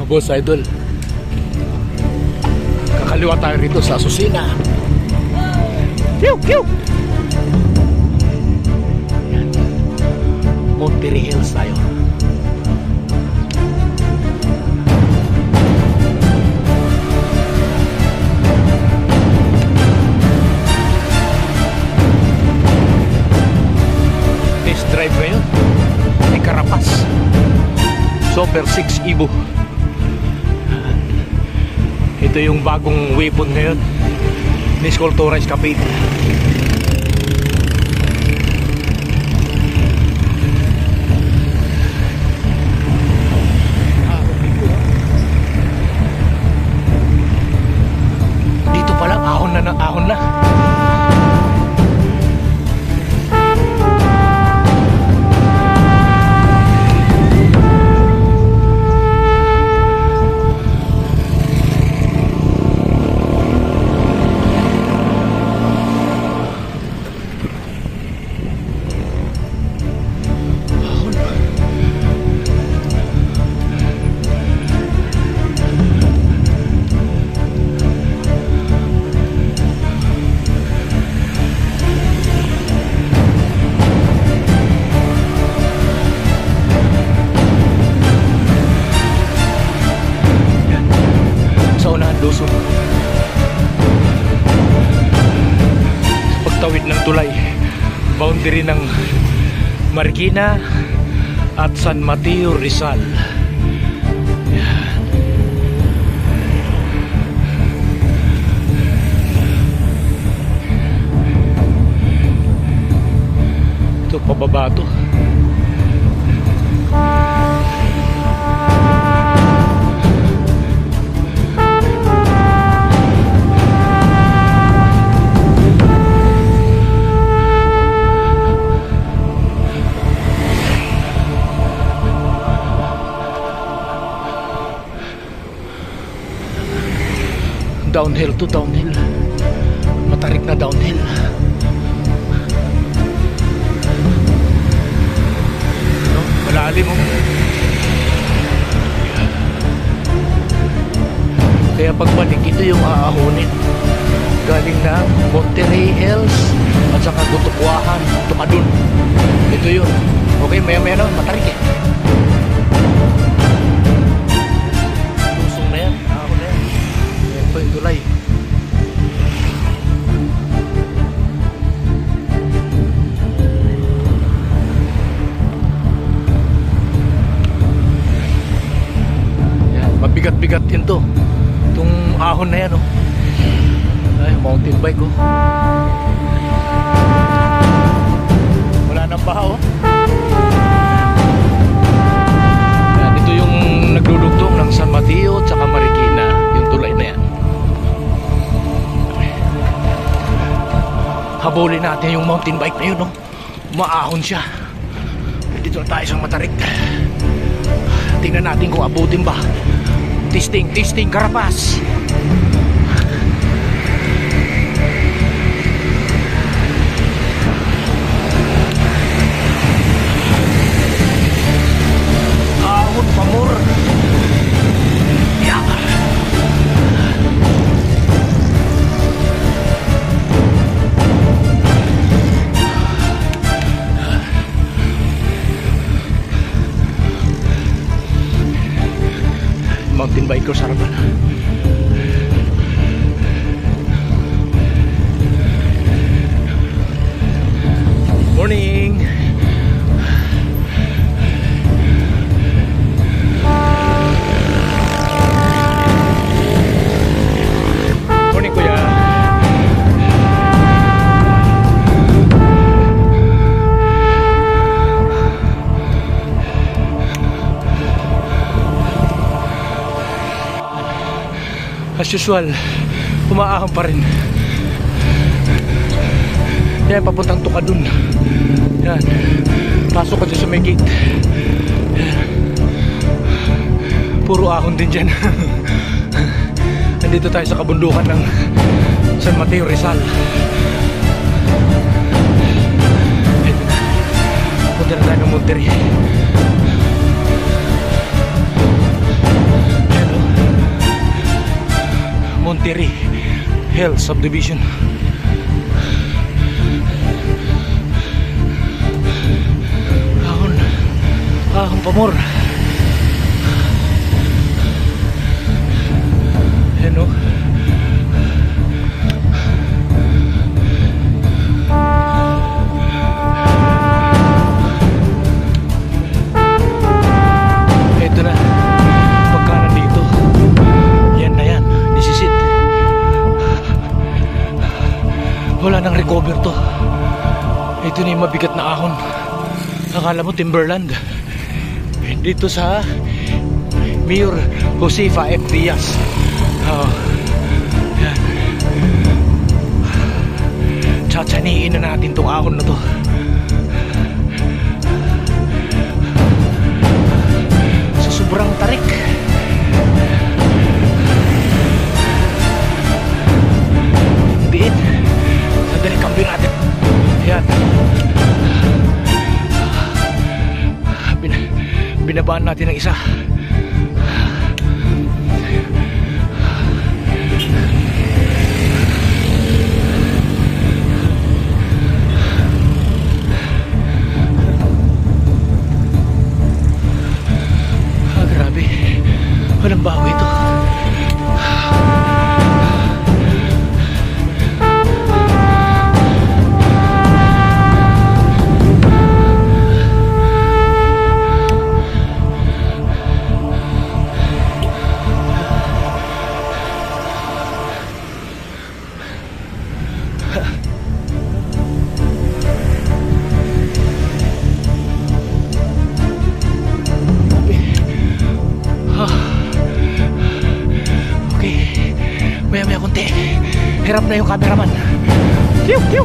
Boss Idol, kakaliwa tayo rito sa Asusina. Pew! Pew! Monterey Hills tayo. Test drive ngayon ay Carapaz Super 6 Evo. Ito yung bagong weapon ngayon ni Sculptura Escapade. Dito pala ahon na ng ahon na. Luzon. Pagtawid ng tulay, boundary ng Marikina at San Mateo, Rizal. Ito pababa to. Downhill to downhill. Matarik na downhill. No, malalim mo. Kaya pagbalik ito yung aahonin. Galing na Monterey Hills at saka Gutukuahan, Tumadun. Ito yun. Okay, maya maya na, matarik eh. Lusong na yan, ahon na yan. Ito yung tulay. Yan, mabigat-bigat din to. Itong ahon na yan, oh. Ay, mountain bike, oh. Wala nang baha, oh. Yan, ito yung nagdudugtong ng San Mateo at saka Marikina. Yung tulay na yan. Habulin natin yung mountain bike na yun, no? Maahon siya. Dito na tayo sa matarik. Tingnan natin kung abutin ba. Testing, testing, Carapaz. Ahon pamor. Yeah. Mountain biker sa harapan. Morning. Morning, kuya. As usual, umaahon pa rin. Yan, papuntang Tumadun. Yan, pasok ka dyan sa may gate. Puro ahon din dyan. Nandito tayo sa kabundukan ng San Mateo, Rizal. Punta na tayo ng Monterey. Ayan Monterrey Hills Subdivision. Ahon pamor. Yan o. Ito na. Pagka nandito, yan na yan. Nisisit. Wala nang recover to. Ito na yung mabigat na ahon. Akala mo timberland. Dito sa Mayor Josefa F. Diaz. Yan. Tsatsaniin na natin tong ahon na to. Sa sobrang tarik. Diin. Sandali kambyo natin. Yan. Binabaan natin ang isa. Grabe. Walang bawi ito. Maya-maya konti. Hirap na yung cameraman. Kiw! Kiw!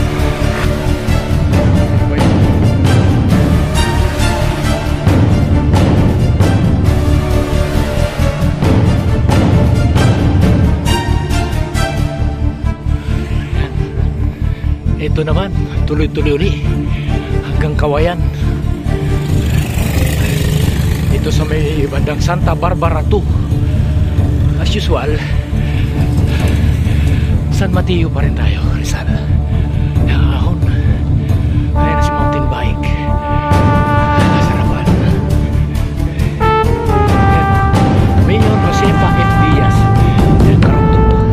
Ito naman, tuloy-tuloy uli hanggang Kawayan. Ito sa may bandang Santa Barbara 2. As usual, San Mateo pa rin tayo, Rizal. Nakahon. Ayan na si mountain bike. Sarapan. Mayor Josefa F. Diaz. Karugtong to.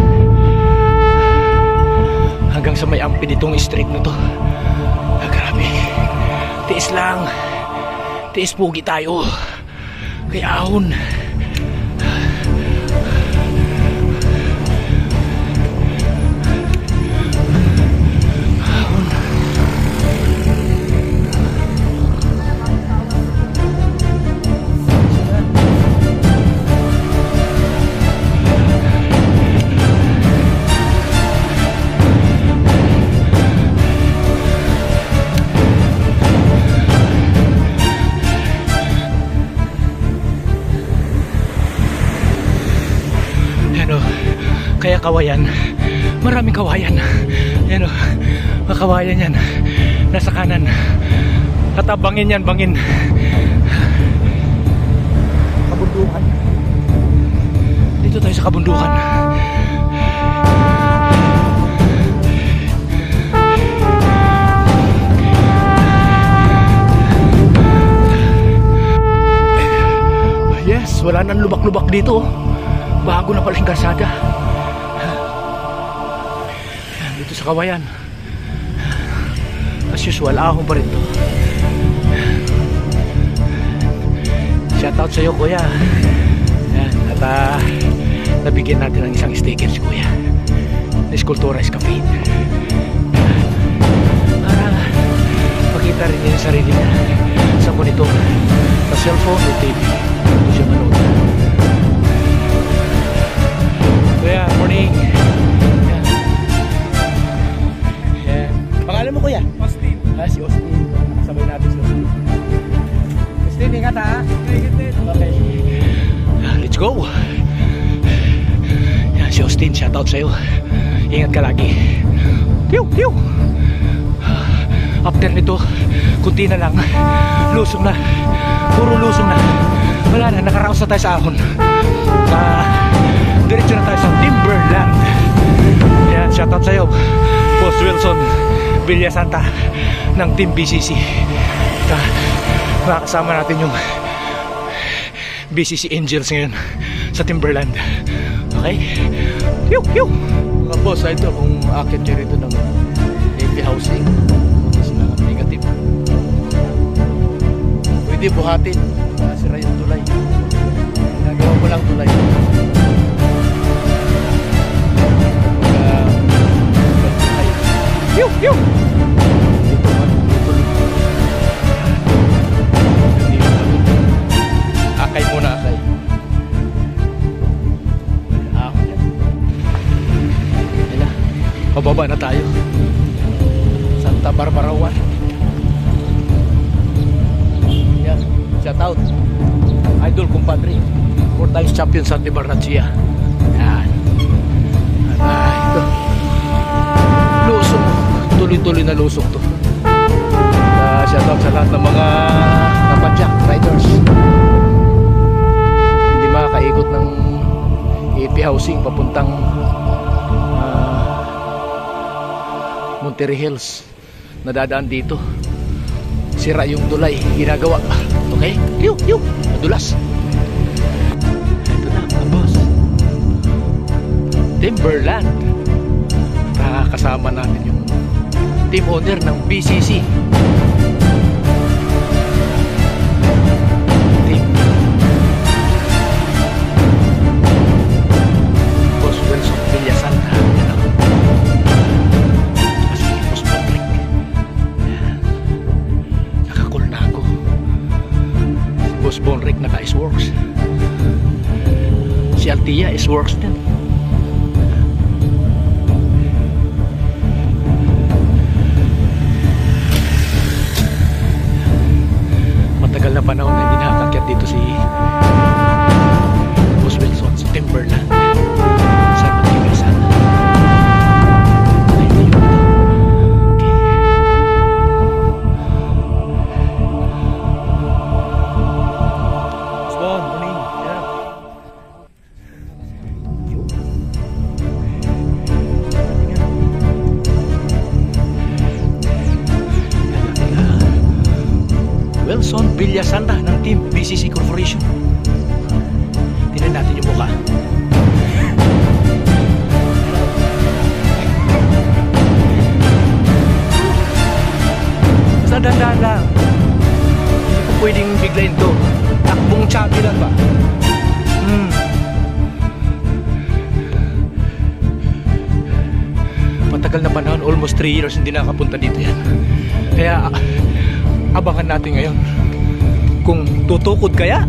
Hanggang sa may ampi ditong street na to. Grabe. Tiis lang. Tiis pugi tayo. Kaya ahon. Kaya Kawayan, maraming kawayan. Yan o, makawayan yan. Nasa kanan. At bangin yan, bangin. Kabundukan. Dito tayo sa kabundukan. Yes, wala nang lubak-lubak dito. Bago na pala yung kalsada. Dito sa Kawayan. As usual, ahon pa rin to. Shoutout sa'yo, kuya. Yan. At nabigyan natin ng isang sticker si kuya. Eskultura Escafade. Para makita rin niya yung sarili niya sa monitor, sa cellphone o TV. Ito siya manood. Kuya, morning. Pangalan mo, kuya? Austin. Si Austin. Sabay natin si Austin. Austin, ingat ha? Okay. Let's go. Yan, si Austin, shoutout sa'yo. Ingat ka lagi. Piu, piu. After nito, kunti na lang. Lusong na. Puro lusong na. Wala na, nakaraos na tayo sa ahon. diretso na tayo sa Timberland. Yan, shoutout sa'yo Boss Wilson Villasanta ng Team BCC. Makakasama natin yung BCC Angels ngayon sa Timberland. Okay? Pew! Pew! Mga boss, ito kung akit nyo rito ng AP housing, punta sila ng negative. Pwede buhatin, masira yung tulay. Nagawa mo lang tulay. Pew! Pew! Dito man, tuloy. Akay muna, akay. Pababa na tayo. Santa Barbara 1. Yan, shout out. Idol kumpadre. 4 times champion sa Barranquilla. Yan. Ito. Lusong. Tuloy-tuloy na lusong to. Shout out sa lahat ng mga kapadyak riders. Hindi makakaikot ng AP housing papuntang Monterey Hills. Nadadaan dito. Sira yung tulay. Ginagawa. Okay? Pew! Pew! Madulas. Ito na, mga boss. Timberland. Nakakasama natin yung team owner ng BCC. Team Boss Wilson Villasanta. Boss Bonric naka Iceworks. Si Altia Iceworks din. Matagal na panahon na hindi nakakakyat dito si Boss Wilson sa Timberland. Sa Matigasan. Wilson Villasanta ng Team BCC Corporation. Tingnan natin yung mukha. Basta dandan lang. Hindi ko pwedeng biglayin to. Takbong champion lang ba? Matagal na panahon, almost 3 years hindi nakapunta dito yan. Kaya abangan natin ngayon kung tutukod kaya.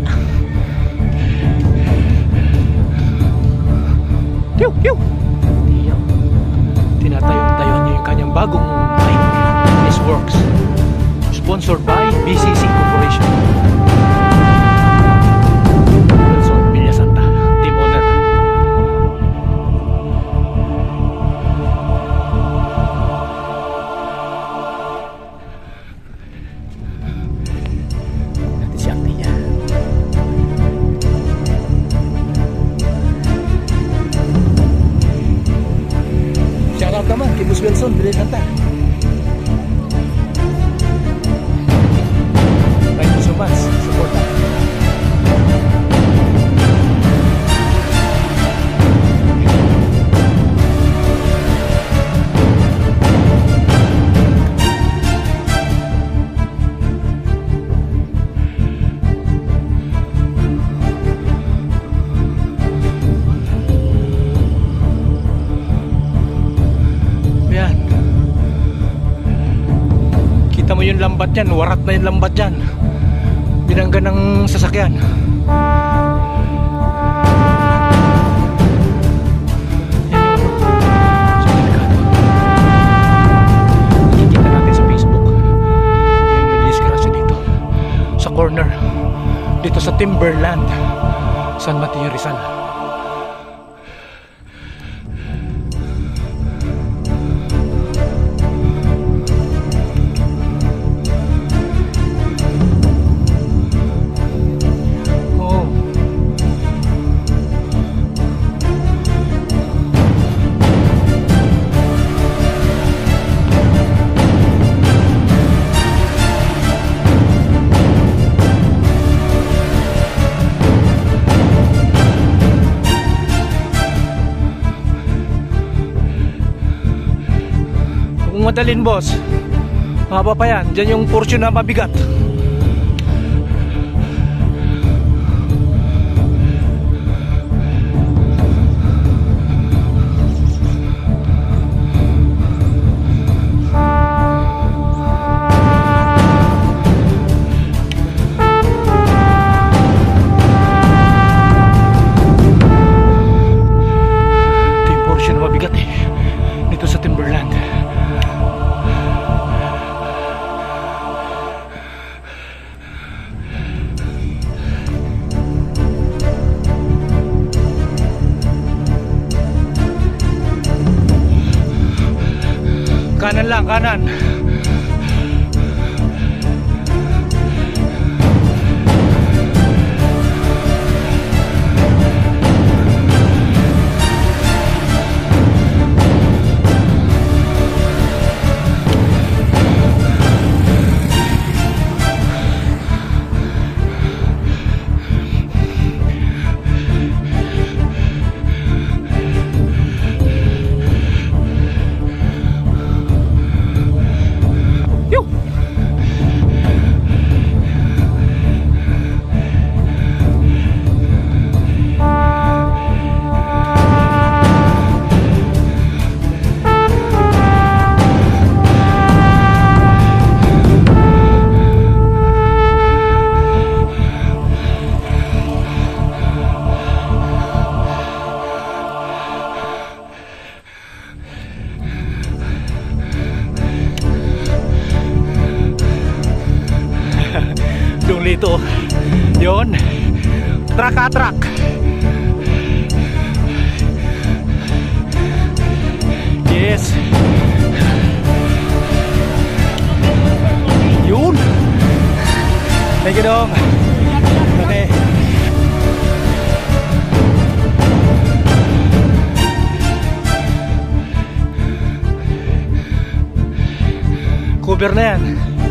Pew! Pew! Tinatayong-tayon niya yung kanyang bagong bike. This works. Sponsored by BCC Corporation. Wilson Villasanta, team owner. Naman, kay Boss Wilson Villasanta. Thank you so much. Support that. Mo yung lambat yan, warat na yung lambat yan, binangga ng sasakyan. Yan yung so delikado. Nakikita natin sa Facebook yung may disgrasya dito sa corner dito sa Timberland, San Mateo, Rizal. dadalhin, boss? Haba pa yan. Diyan yung portion na mabigat. Ito yung portion na mabigat eh. Dito sa Timberland. Kanan lang, kanan. Dito yon, truck. Yes, yun. Thank you dong. Okay. Cover na yan.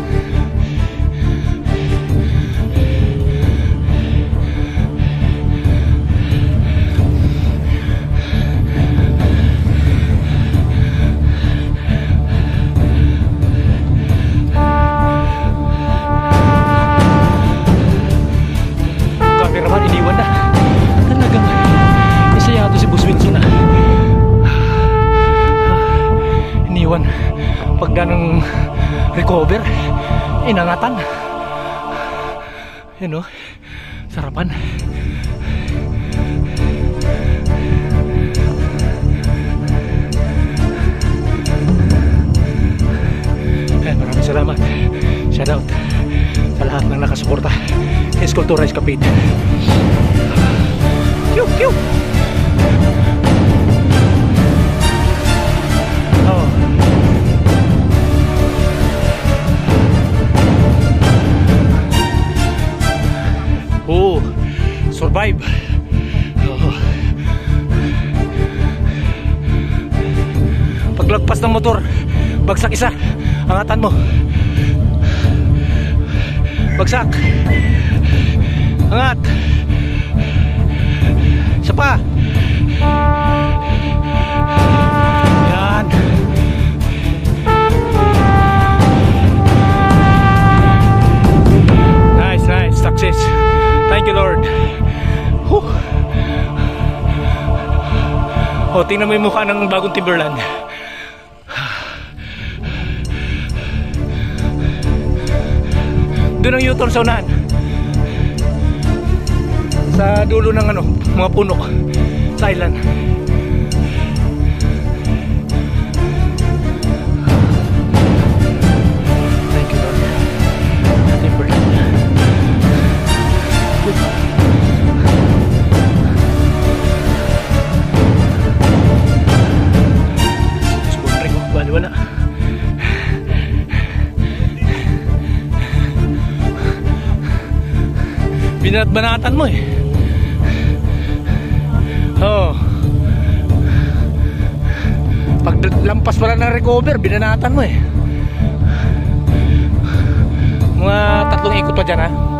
Pagda ng recover, inangatan. Yun o, sarapan. Maraming salamat. Shout out sa lahat ng nakasuporta kay Eskultura Escapade. Kiu, kiu. Survive. Paglagpas ng motor, bagsak isa, angatan mo. Bagsak, angat. Isa pa. Yan. Nice, success. Thank you, Lord. O, tingnan mo yung mukha ng bagong Timberland. Doon ang U-turn sa unahan. Sa dulo ng mga puno sa island. Thank you, Lord. Timberland. Wala. Binat-banatan mo eh. Oh. Pag lampas pala ng recover, binanatan mo eh. Mga 3 ikot pa dyan ha.